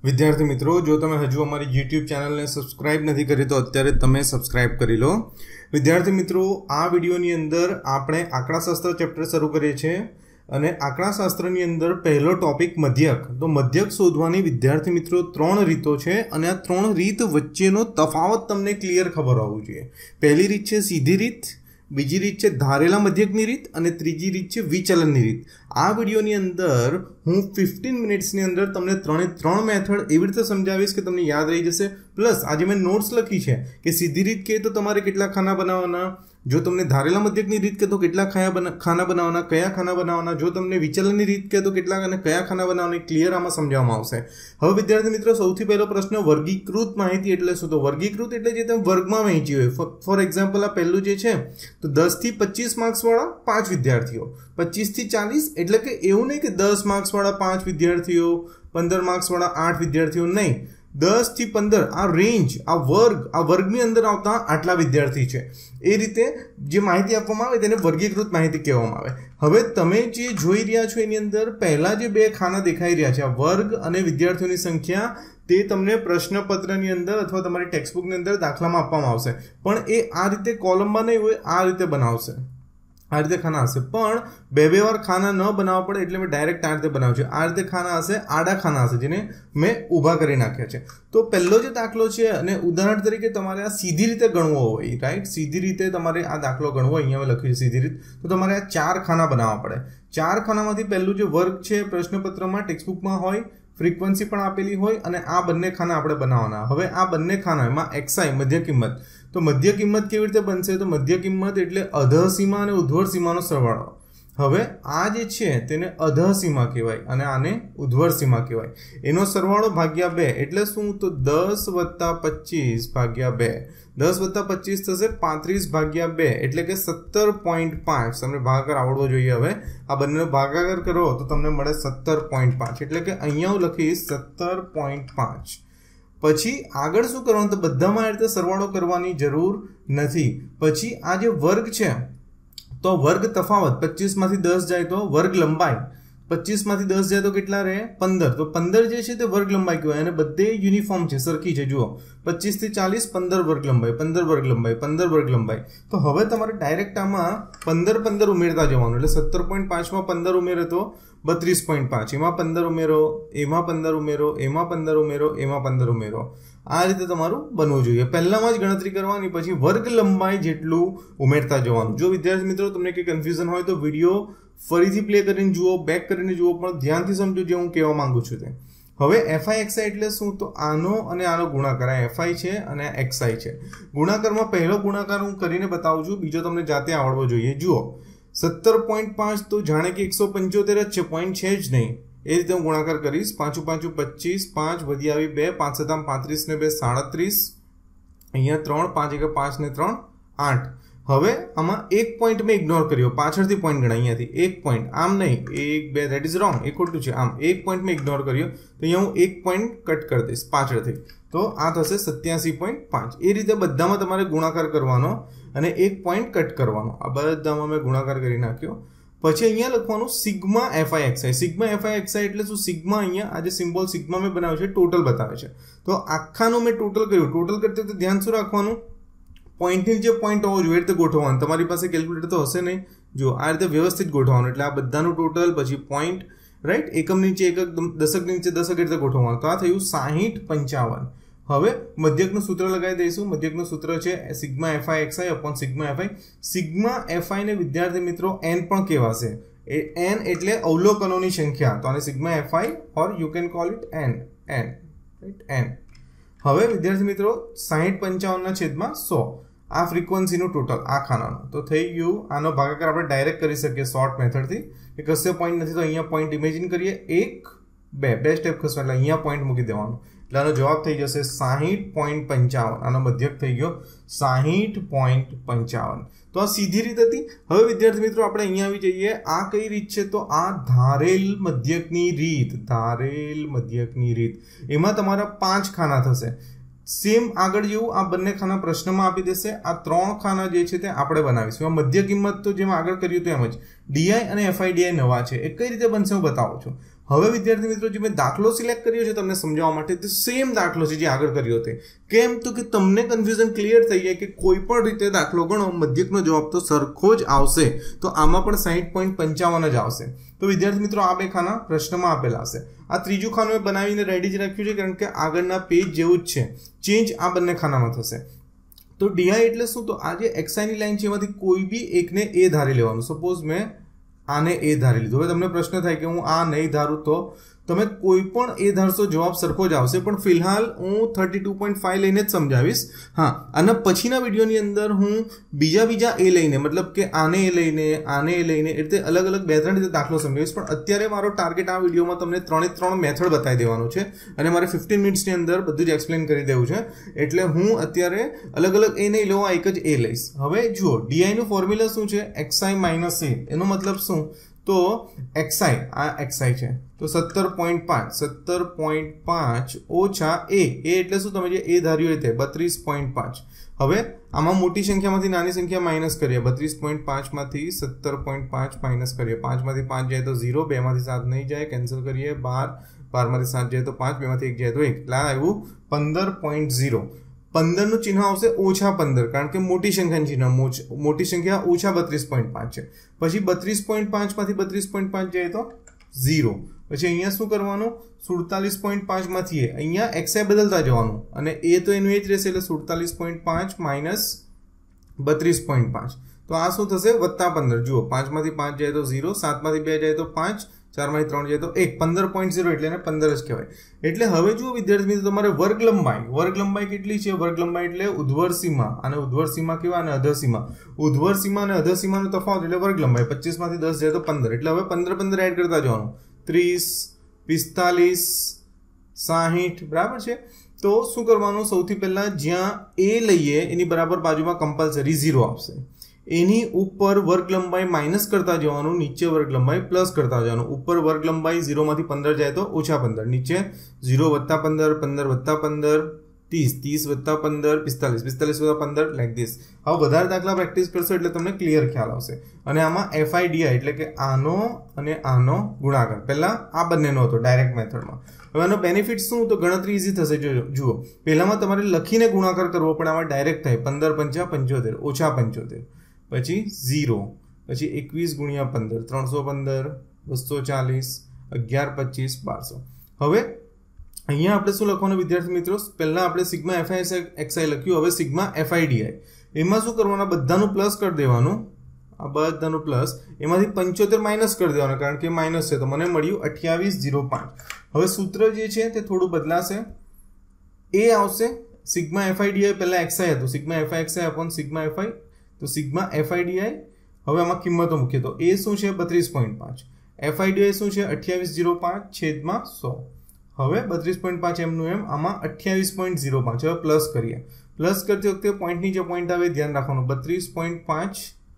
विद्यार्थी मित्रों, जो तमे हजू अमारी यूट्यूब चैनल ने सब्सक्राइब नहीं करी तो अत्यारे तमे सब्सक्राइब करी लो। विद्यार्थी मित्रों, आ विडियोनी अंदर आपणे आंकड़ाशास्त्र चेप्टर शरू करीए छे अने आंकड़ाशास्त्रनी अंदर पहलो टॉपिक मध्यक। तो मध्यक शोधवानी विद्यार्थी मित्रों 3 रीतो छे अने आ 3 रीत वच्चेनो तफावत तमने क्लियर खबर होवू जोईए। पहली रीत छे सीधी रीत, बीजी रीत छे धारेला मध्यकनी रीत अने त्रीजी रीत छे विचलननी रीत। आ विडियोनी अंदर हूँ 15 मिनिट्सनी अंदर तमने 3 मेथड एवी रीते समजावीश के तमने याद रही जशे। प्लस आज मैं नोट्स लखी छे कि सीधी रीत कहे तो तमारे केटला खाना बनाववाना, जो तमने धारेला मध्यकनी रीत कहे तो केटला खाना बनाववाना, कया खाना बनाववाना, जो तमने विचलननी रीत कहे तो केटला अने कया खाना बनाववाना, क्लियर आमां समजाववामां आवशे। हवे विद्यार्थी मित्रों, सौथी पहेलो प्रश्न वर्गीकृत माहिती एटले शुं? तो वर्गीकृत एटले जे तमे वर्गमां वहेंची होय। फॉर एक्जाम्पल आ पहेલું जे छे तो 10 થી 25 मार्क्स वाळा 5 विद्यार्थीओ, 25 થી 40 एटले के एवुं नहीं कि 10 मार्क्स वाळा 5 विद्यार्थीओ, 15 मार्क्स वाळा 8 विद्यार्थीओ, नहीं, 10 થી 15 आ रेंज, आ वर्गनी अंदर आवता आटला विद्यार्थी छे। ए रीते जे माहिती आपवामां आवे तेने वर्गीकृत माहिती कहेवामां आवे। हवे तमे जे जोई रह्या छो एनी अंदर पहेला जे 2 खाना देखाई रह्या छे, आ वर्ग अने विद्यार्थीओनी संख्या, ते तमने प्रश्नपत्रनी अंदर अथवा तमारी टेक्स्टबुकनी अंदर दाखलामां आपवामां आवशे। पण ए आ रीते कॉलममां नहीं होय, आ रीते बनावशे, आ रीते खाना हशे। पण बे वार खाना न बनाववा पड़े एटले मैं डायरेक्ट आ रीते बनावुं छुं। आ रीते खाना हशे, आडा खाना हशे, जेने मैं ऊभा करी नाख्या छे। तो पहेलो जे दाखलो छे अने उदाहरण तरीके तमारे आ सीधी रीते गणवो होय, राइट, सीधी रीते तमारे आ दाखलो गणवो, अहींया मैं लख्युं छे सीधी रीत, तो तमारे आ 4 खाना बनाववा पड़े। 4 खानामांथी पहेલું जे वर्ग छे प्रश्नपत्रमां टेक्स्टबुकमां होय, फ्रीक्वन्सी पण आपेली होय अने आ बंने खाना आपणे बनाववाना। हवे आ बंने खाना एमां xi मध्य किंमत, तो मध्य किंमत केवी रीते बनशे? तो मध्य किंमत एटले अधः सीमा अने उध्वर सीमानो सरवाळो। हवे आ जे छे तेने अधः सीमा कहेवाय अने आने उध्वर सीमा कहेवाय। एनो सरवाळो भाग्या 2 एटले शुं? तो 10 + 25 भाग्या 2, 10 + 25 थशे 35 भाग्या 2 एटले के 17.5। तमने भागाकार आवडવો જોઈએ। हवे आ બંનેનો ભાગાકાર કરો તો તમને મળે 17.5 એટલે કે અહીંયા હું લખીશ 17.5। પછી આગળ શું કરવાનું? તો બધામાં આ રીતે સરવાળો કરવાની જરૂર નથી। પછી આ જે વર્ગ છે તો વર્ગ તફાવત 25 માંથી 10 જાય તો વર્ગ લંબાઈ 25 માંથી 10 જાય તો કેટલા રહે? 15। તો 15 જે છે તે વર્ગ લંબાઈ કહેવાય અને બધે યુનિફોર્મ છે, સરખી છે। જુઓ 25 થી 40 15 વર્ગ લંબાઈ, 15 વર્ગ લંબાઈ, 15 વર્ગ લંબાઈ। તો હવે તમારે ડાયરેક્ટ આમાં 15 ઉમેરતા જવાનું, એટલે 17.5 માં 15 ઉમેરો તો 32.5, એમાં 15 ઉમેરો, એમાં 15 ઉમેરો, એમાં 15 ઉમેરો, એમાં 15 ઉમેરો। આ રીતે તમારું બનવું જોઈએ। પહેલામાં જ ગણતરી કરવાની, પછી વર્ગ લંબાઈ જેટલું ઉમેરતા જવાનું। જો વિદ્યાર્થી મિત્રો તમને કંઈ કન્ફ્યુઝન હોય તો વિડીયો ફરીથી પ્લે કરીને જુઓ, બેક કરીને જુઓ, પણ ધ્યાનથી સમજો જે હું કહેવા માંગુ છું તે। હવે fi xi એટલે શું? તો આનો અને આનો ગુણાકાર, આ fi છે અને આ xi છે। ગુણાકારમાં પહેલો ગુણાકાર હું કરીને બતાવું છું, બીજો તમને જાતે આવડવો જોઈએ। જુઓ 17.5 તો જાણે કે 175 જ છે, પોઈન્ટ છે જ નહીં। એ રીતે હું ગુણાકાર કરીશ। 5 × 5 = 25, 5 વધી આવી 2, 5 × 35 ને 2 37, અહીંયા 3, 5 × 5 ને 3 8। હવે આમાં એક પોઈન્ટ મેં ઇગ્નોર કર્યો, પાછળથી પોઈન્ટ ગણાય, અહીંયાથી એક પોઈન્ટ, આમ નહીં, 1 2 ધેટ ઇઝ રોંગ, એ ખોટું છે। આમ એક પોઈન્ટ મેં ઇગ્નોર કર્યો તો અહીંયા હું એક પોઈન્ટ કટ કરી દઈશ પાછળથી, તો આ થશે 87.5। એ રીતે બધામાં તમારે ગુણાકાર કરવાનો અને એક પોઈન્ટ કટ કરવાનો। આ બધામાં મેં ગુણાકાર કરી નાખ્યો। પછી અહીંયા લખવાનું sigma fi xi। Sigma fi xi એટલે શું? સિગ્મા અહીંયા આ જે સિમ્બોલ સિગ્મા મેં બનાવ્યો છે ટોટલ બતાવે છે। તો આખાનું મેં ટોટલ કર્યું। ટોટલ કરતી વખતે ધ્યાન શું રાખવાનું? પોઈન્ટની જે પોઈન્ટ હોવો જોઈએ એ રીતે ગોઠવવાનું। તમારી પાસે કેલ્ક્યુલેટર તો હશે નહીં, જો આ રીતે વ્યવસ્થિત ગોઠવવાનું, એટલે આ બધાનું ટોટલ પછી પોઈન્ટ, રાઈટ, એકમ નીચે એકક, દશક નીચે દશક રીતે ગોઠવવાનું। તો આ થયું 60 55। હવે મધ્યકનું સૂત્ર લગાવી દઈશું। મધ્યકનું સૂત્ર છે sigma fi xi / sigma fi। Sigma fi ને વિદ્યાર્થી મિત્રો n પણ કહેવાશે। n એટલે અવલોકનોની સંખ્યા, તો આને sigma fi or you can call it n, right, n। હવે વિદ્યાર્થી મિત્રો 60 55 ના છેદમાં 100 આ ફ્રીક્વન્સીનું ટોટલ આ ખાનાનું, તો થઈ ગયું। આનો ભાગાકાર આપણે ડાયરેક્ટ કરી શકીએ શોર્ટ મેથડથી, કે કશે પોઈન્ટ નથી તો અહીંયા પોઈન્ટ ઇમેજિન કરીએ, 1 2 સ્ટેપ ખસવા એટલે અહીંયા પોઈન્ટ મૂકી દેવાનું, એટલે આનો જવાબ થઈ જશે 60.55। આનો મધ્યક થઈ ગયો 60.55। તો આ સીધી રીત હતી। હવે વિદ્યાર્થી મિત્રો આપણે અહીંયા આવી જઈએ। આ કઈ રીત છે? તો આ ધારેલ મધ્યકની રીત, ધારેલ મધ્યકની રીત। એમાં તમારા 5 ખાના થશે। सेम आगळ जेवुं आ बंने खाना प्रश्नमा आपी देशे। आ 3 खाना जे छे ते आपणे बनावीशुं। मध्य किंमत तो जेम आगळ कर्युं तेम ज DI अने FIDI नवा छे। ए कई रीते बनशे हुं बतावुं छुं। હવે વિદ્યાર્થી મિત્રો જે મેં દાખલો સિલેક્ટ કર્યો છે તમને સમજાવવા માટે, તે સેમ દાખલો છે જે આગળ કર્યો હતો. કેમ તો કે તમને કન્ફ્યુઝન ક્લિયર થઈ જાય કે કોઈ પણ રીતે દાખલો ગણો મધ્યકનો જવાબ તો સરખો જ આવશે. તો આમાં પણ 60.55 જ આવશે. તો વિદ્યાર્થી મિત્રો આ બે ખાના પ્રશ્નમાં આપેલા હશે. આ ત્રીજું ખાનું મેં બનાવીને રેડી જ રાખ્યું છે કારણ કે આગળના પેજ જેવું જ છે. ચેન્જ આ બંને ખાનામાં થશે. તો ડીઆઈ એટલે શું? તો આ જે એક્સઆઈની લાઈન છે એમાંથી કોઈ બી એકને એ ધારી લેવાનું. સપોઝ મેં આને એ ધારી લીધું. હવે તમને પ્રશ્ન થાય કે હું આ નહીં ધારું તો તમે કોઈ પણ એ ધારશો જવાબ સરખો જ આવશે. પણ ફિલહાલ હું 32.5 લઈને જ સમજાવીશ. હા, આના પછીના વિડીયોની અંદર હું બીજા એ લઈને, મતલબ કે આને એ લઈને એટલે અલગ અલગ 2-3 રીતે દાખલો સમજાવીશ. પણ અત્યારે મારો ટાર્ગેટ આ વિડીયોમાં તમને 3 મેથડ બતાવી દેવાનો છે અને મારે 15 મિનિટ્સની અંદર બધું જ એક્સપ્લેન કરી દેવું છે. એટલે હું અત્યારે અલગ અલગ એ નહીં લઉં, એક જ એ લઈશ. હવે જુઓ, ડીઆઈનું ફોર્મ્યુલા શું છે? xi minus a. એનો મતલબ શું? તો xi, આ xi છે તો 17.5 ઓછા એ એટલે શું? તમે જે એ ધાર્યું હોય તે 32.5. હવે આમાં મોટી સંખ્યામાંથી નાની સંખ્યા માઇનસ કરીએ. 32.5 માંથી 17.5 માઇનસ કરીએ. 5 માંથી 5 જાય તો 0, 2 માંથી 7 નહીં જાય, કેન્સલ કરીએ. 12 માંથી 7 જાય તો 5, 2 માંથી 1 જાય તો 1. એટલે આવ્યું 15.0. 15 નું ચિહ્ન આવશે ઓછા 15 કારણ કે મોટી સંખ્યાનું ચિહ્ન, મોટી સંખ્યા ઓછા 32.5 છે. પછી 32.5 માંથી 32.5 જાય તો 0. પછી અહીંયા શું કરવાનું? 47.5 માંથી અહીંયા xi બદલતા જવાનું અને એ તો એનું એ જ રહેશે. એટલે 47.5 માઇનસ 32.5. તો આ શું થશે? વત્તા 15. જુઓ, 5 માંથી 5 જાય તો 0, 7 માંથી 2 જાય તો 5, 4 માંથી 3 જાય તો 1. 15.0 એટલે એને 15 જ કહેવાય. એટલે હવે જુઓ વિદ્યાર્થી મિત્રો, તમારે વર્ગ લંબાઈ કેટલી છે? વર્ગ લંબાઈ એટલે ઉધ્વર સીમા. અને ઉધ્વર સીમા કેવા? અને અધર સીમા. ઉધ્વર સીમા અને અધર સીમાનો તફાવત એટલે વર્ગ લંબાઈ. 25 માંથી 10 જાય તો 15. એટલે હવે 15 એડ કરતા જવાનું. 30, 45, 60. બરાબર છે? તો શું કરવાનું? સૌથી પહેલા જ્યાં એ લઈએ એની બરાબર બાજુમાં કમ્પલસરી 0 આવશે. એની ઉપર વર્ગ લંબાઈ માઇનસ કરતા જવાનું, નીચે વર્ગ લંબાઈ પ્લસ કરતા જવાનું. ઉપર વર્ગ લંબાઈ 0 માંથી 15 જાય તો ઓછા 15, નીચે 0 વત્તા 15, 15 વત્તા 15, 30, 30 વત્તા 15, 45, 45 વત્તા 15, લાઈક ધીસ. હવે વધારે દાખલા પ્રેક્ટિસ કરશો એટલે તમને ક્લિયર ખ્યાલ આવશે. અને આમાં FIDI એટલે કે આનો અને આનો ગુણાકાર પહેલા આ બંનેનો હતો ડાયરેક્ટ મેથડમાં. હવે આનો બેનિફિટ શું? તો ગણતરી ઇઝી થશે. જુઓ, પહેલામાં તમારે લખીને ગુણાકાર કરવો પણ આમાં ડાયરેક્ટ થાય. 15 × 5 = 75, ઓછા 75, પછી 0, પછી 21 × 15 315, 240, 11, 25, 1200. હવે અહીંયા આપણે શું લખવાનું વિદ્યાર્થી મિત્રો? પહેલા આપણે સિગ્મા FI લખ્યું. હવે સિગ્મા FIDI એમાં શું કરવાનું? બધાનું પ્લસ કરી દેવાનું. આ બધાનું પ્લસ, એમાંથી 75 માઇનસ કરી દેવાનું કારણ કે માઇનસ છે. તો મને મળ્યું 28.05. હવે સૂત્ર જે છે તે થોડું બદલાશે. એ આવશે સિગ્મા FIDI પહેલા xi હતું, sigma FI upon sigma FI. તો સિગ્મા FIDI હવે આમાં કિંમતો મૂકીએ તો એ શું છે? 32.5. FIDI શું છે? 28.05 છેદમાં 100. હવે 32.5 એમનું એમ, આમાં 28.05. હવે પ્લસ કરીએ. પ્લસ કરતી વખતે પોઈન્ટ નીચે પોઈન્ટ આવે, ધ્યાન રાખવાનું. 32.5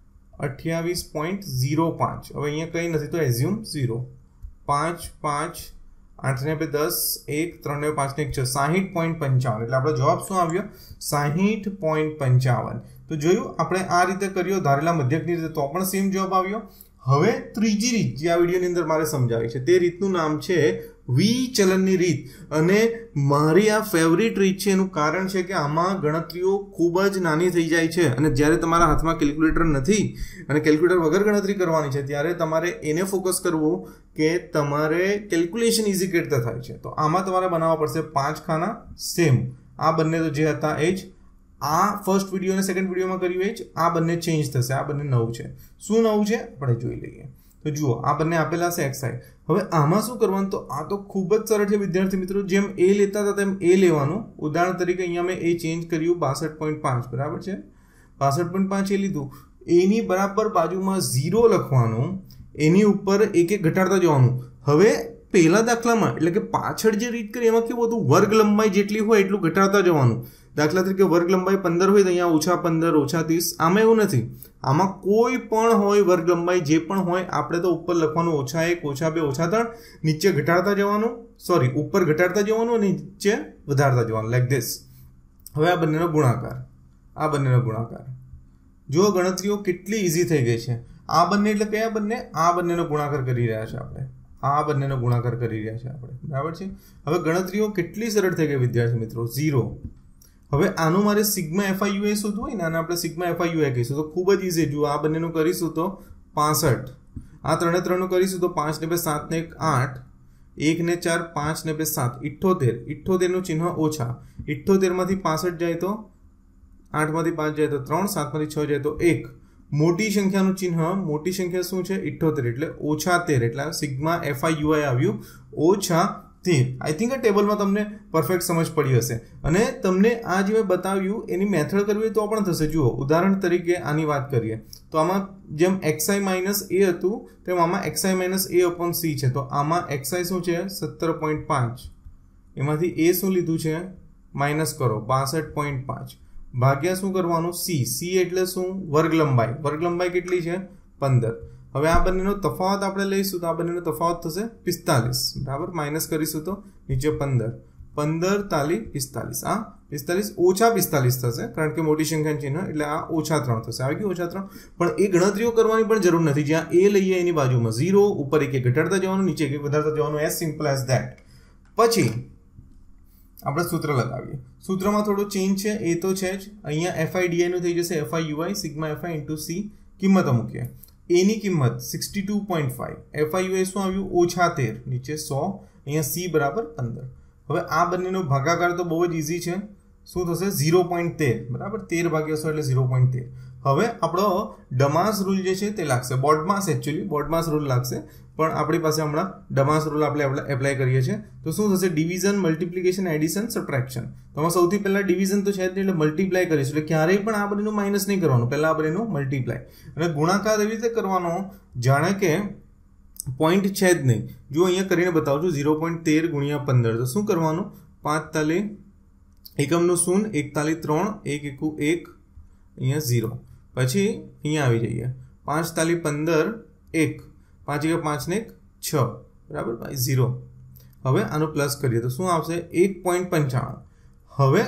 28.05. હવે અહીંયા કંઈ નથી તો એઝ્યુમ 0. 5 5 8 ને 2 10, 1 3 ને 5 ને 1 6, 60.55. એટલે આપણો જવાબ શું આવ્યો? 60.55. તો જોયું આપણે આ રીતે કર્યો ધારેલા મધ્યકની રીતે, તો પણ સેમ જવાબ આવ્યો. હવે ત્રીજી રીત જે આ વિડીયોની અંદર મારે સમજાવી છે તે રીતનું નામ છે વિચલનની રીત. અને મારી આ ફેવરિટ રીત છે. એનું કારણ છે કે આમાં ગણતરીઓ ખૂબ જ નાની થઈ જાય છે અને જ્યારે તમારા હાથમાં કેલ્ક્યુલેટર નથી અને કેલ્ક્યુલેટર વગર ગણતરી કરવાની છે ત્યારે તમારે એને ફોકસ કરવું કે તમારે કેલ્ક્યુલેશન ઇઝી કેટ થાય છે. તો આમાં તમારે બનાવવા પડશે 5 ખાના સેમ. આ બંને તો જે હતા એ જ, આ ફર્સ્ટ વિડીયો અને સેકન્ડ વિડીયોમાં કર્યું એ જ. આ બંને ચેન્જ થશે. આ બંને નવું છે. શું નવું છે આપણે જોઈ લઈએ. તો જુઓ, આ બંને આપેલા છે xi. હવે આમાં શું કરવાનું? તો આ તો ખૂબ જ સરળ છે વિદ્યાર્થી મિત્રો. જેમ એ લેતા હતા તેમ એ લેવાનું. ઉદાહરણ તરીકે અહીંયા મેં એ ચેન્જ કર્યું 62.5. બરાબર છે? 62.5 એ લીધું. એની બરાબર બાજુમાં 0 લખવાનું. એની ઉપર એક ઘટાડતા જવાનું. હવે પહેલા દાખલામાં એટલે કે પાછળ જે રીત કરી એમાં કેવું હતું? વર્ગ લંબાઈ જેટલી હોય એટલું ઘટાડતા જવાનું. દાખલા તરીકે વર્ગ લંબાઈ 15 હોય તો અહીંયા ઓછા 15, ઓછા 30. આમાં એવું નથી. આમાં કોઈ પણ હોય વર્ગ લંબાઈ જે પણ હોય, આપણે તો ઉપર લખવાનું ઓછા 1, ઓછા 2, ઓછા 3, નીચે ઘટાડતા જવાનું. સોરી, ઉપર ઘટાડતા જવાનું અને નીચે વધારતા જવાનું, લાઈક ધીસ. હવે આ બંનેનો ગુણાકાર, આ બંનેનો ગુણાકાર. જો ગણતરીઓ કેટલી ઇઝી થઈ ગઈ છે. આ બંને એટલે કયા બંને? આ બંનેનો ગુણાકાર કરી રહ્યા છે આપણે. આ બંનેનો ગુણાકાર કરી રહ્યા છે આપણે, બરાબર છે। હવે ગણતરીઓ કેટલી સરળ થઈ ગઈ વિદ્યાર્થી મિત્રો, 0। હવે આનું મારે સિગ્મા FIUA શોધવું હોય ને, આને આપણે સિગ્મા FIUA કહીશું તો ખૂબ જ ઇઝી। જુઓ, આ બંનેનું કરીશું તો 65, આ 3 3 નું કરીશું તો 5 ને 2 7 ને 1 8, 1 ને 4 5 ને 2 7 78, 78 નું ચિહ્ન ઓછા, 78 માંથી 65 જાય તો 8 માંથી 5 જાય તો 3, 7 માંથી 6 જાય તો 1, મોટી સંખ્યાનું ચિહ્ન, મોટી સંખ્યા શું છે 78 એટલે -13, એટલે સિગ્મા FIUA આવ્યું -13। આઈ થિંક આ ટેબલમાં તમને પરફેક્ટ સમજ પડી હશે અને તમને આ જે મેં બતાવ્યું એની મેથડ કરવી હોય તો પણ થશે। જુઓ, ઉદાહરણ તરીકે આની વાત કરીએ તો આમાં જેમ xi માઇનસ a હતું તેમ આમાં xi minus a upon c છે, તો આમાં xi શું છે 17.5, એમાંથી a શું લીધું છે માઇનસ કરો 62.5, ભાગ્યા શું કરવાનું c એટલે શું વર્ગ લંબાઈ કેટલી છે 15। હવે આ બંનેનો તફાવત આપણે લઈશું તો આ બંનેનો તફાવત થશે 45, બરાબર, માઇનસ કરીશું તો નીચે 15, 15 તાલી 45, આ 45 ઓછા 45 થશે કારણ કે મોટી સંખ્યાનું ચિહ્ન એટલે આ -3 થશે, આવી ગયું -3। પણ એ ગણતરીઓ કરવાની પણ જરૂર નથી, જ્યાં a લઈએ એની બાજુમાં 0, ઉપર એક ઘટાડતા જવાનું, નીચે એક વધારતા જવાનું, એઝ સિમ્પલ એઝ ધેટ। પછી આપણે સૂત્ર લગાવીએ, સૂત્રમાં થોડો ચેન્જ છે એ તો છે જ, અહીંયા FIDI નું થઈ જશે FIUI સિગ્મા FI ઇન્ટુ c, કિંમતો મૂકીએ, a ની કિંમત 62.5, FIUA શું આવ્યું -13, નીચે 100, અહીંયા c બરાબર 15। હવે આ બંનેનો ભાગાકાર તો બહુ જ ઇઝી છે, શું થશે 0.13, બરાબર, 13 ભાગ્યા 100 એટલે 0.13। હવે આપણો ડમાસ રૂલ જે છે તે લાગશે, બોર્ડમાસ રૂલ લાગશે, પણ આપણી પાસે હમણાં ડમાસ રૂલ આપણે એપ્લાય કરીએ છીએ તો શું થશે ડિવિઝન, મલ્ટિપ્લિકેશન, એડિશન, સબટ્રેક્શન। તો સૌથી પહેલા ડિવિઝન તો છે જ નહીં એટલે મલ્ટીપ્લાય કરીશું, એટલે ક્યારેય પણ આ બંનેનું માઇનસ નહીં કરવાનું, પહેલા આપણે એનું મલ્ટીપ્લાય, અને ગુણાકાર એવી રીતે કરવાનો જાણે કે પોઈન્ટ છે જ નહીં। જો અહીંયા કરીને બતાવું છું 0.13 ગુણ્યા 15, તો શું કરવાનું 5 તાલી એકમનું 0, 1 તાલી 3, 1 એકુ 1, અહીંયા 0, પછી અહીંયા આવી જઈએ 5 તાલી 15 1, 5 × 5 ને 6, બરાબર, 0। હવે આનું પ્લસ કરીએ તો શું આવશે 1.95। હવે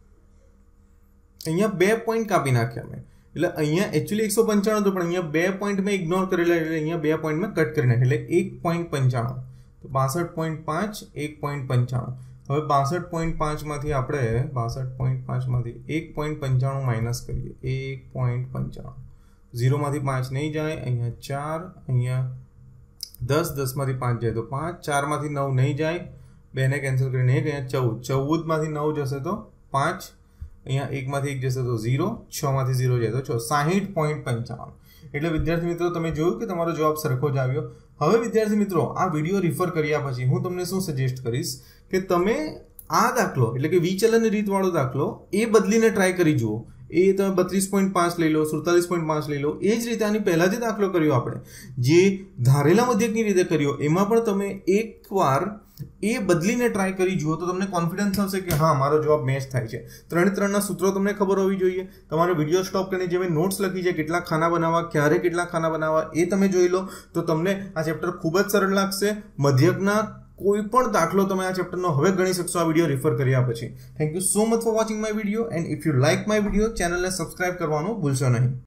અહીંયા 2 પોઈન્ટ કાપી નાખ્યા મેં, એટલે અહીંયા એકચ્યુઅલી 195 હતું પણ અહીંયા 2 પોઈન્ટ મેં ઇગ્નોર કરેલા, એટલે અહીંયા 2 પોઈન્ટ મેં કટ કરી નાખ્યા, એટલે 1.95, તો 62.5 1.95। હવે 62.5 માંથી આપણે 62.5 માંથી 1.95 માઇનસ કરીએ, 1.95, 0 માંથી 5 નહીં જાય, અહીંયા 4, અહીંયા 10, 10 માંથી 5 જાય તો 5, 4 માંથી 9 નહીં જાય, 2 ને કેન્સલ કરીને 1, અહીંયા 14, 14 માંથી 9 જશે તો 5, અહીંયા 1 માંથી 1 જશે તો 0, 6 માંથી 0 જાય તો 60.55। એટલે વિદ્યાર્થી મિત્રો તમે જોયું કે તમારો જવાબ સરખો જ આવ્યો। હવે વિદ્યાર્થી મિત્રો આ વિડીયો રિફર કર્યા પછી હું તમને શું સજેસ્ટ કરીશ કે તમે આ દાખલો એટલે કે વિચલન રીતવાળો દાખલો એ બદલીને ટ્રાય કરી જુઓ। એ તમે 32.5 લઈ લો, 47.5 લઈ લો, એ જ રીતે આની પહેલા જે દાખલો કર્યો આપણે જે ધારેલા મધ્યકની રીતે કર્યો એમાં પણ તમે એકવાર એ બદલીને ટ્રાય કરી જુઓ તો તમને કોન્ફિડન્સ આવશે કે હા મારો જવાબ મેચ થાય છે। 3 ના સૂત્રો તમને ખબર હોવી જોઈએ, તમારો વિડીયો સ્ટોપ કરીને જે મેં નોટ્સ લખી છે કેટલા ખાના બનાવવા, ક્યારે કેટલા ખાના બનાવવા એ તમે જોઈ લો તો તમને આ ચેપ્ટર ખૂબ જ સરળ લાગશે। મધ્યકના કોઈ પણ દાખલો તમે આ ચેપ્ટરનો હવે ગણી શકશો આ વિડીયો રિફર કર્યા પછી। Thank you so much for watching my video, and if you like my video ચેનલને સબસ્ક્રાઇબ કરવાનું ભૂલશો નહીં।